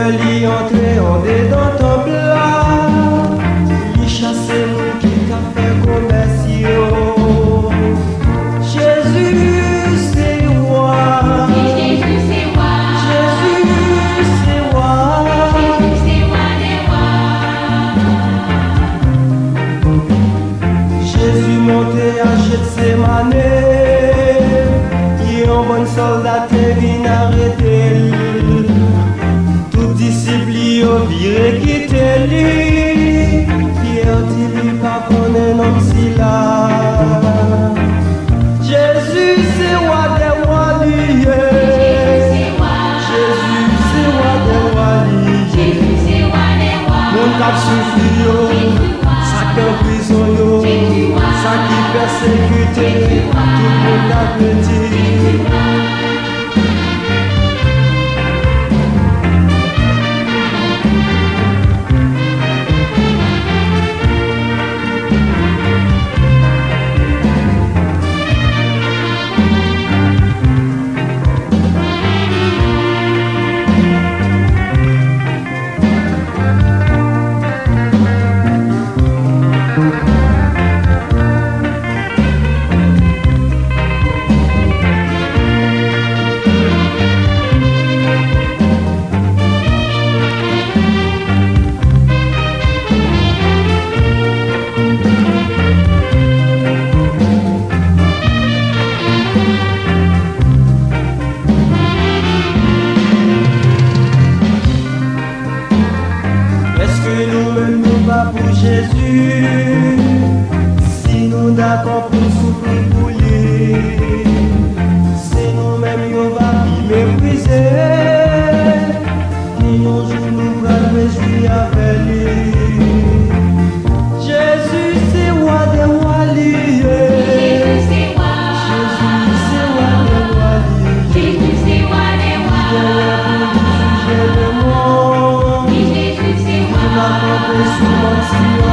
li entre en dedans ton plat, li chasse moun qui t'a fait commercio. Jésus c'est roi, Jésus c'est roi, Jésus c'est roi, Jésus c'est roi des rois. Jésus monté à Gethsemane, qui en bon soldat te vin arrêter. Tout disciple yo viré quitte lui, Pierre dit lui pas connaît nom si là. Jésus c'est roi des rois lié, Jésus c'est roi des rois lié. Jésus c'est roi des rois. Mon cap souffri yo, ça qui en prison yo, ça qui persécuté, tout le monde a petit. Pour Jésus, si nous d'accord pour souffrir pour lui, c'est nous-mêmes qui va mépriser, qui nous joue nous va réjouir avec lui. Jésus c'est roi des rois liés, Jésus c'est roi, Jésus c'est roi des rois liés. Jésus c'est roi des rois. Jésus c'est roi. Jésus c'est roi. Sous mon sillon.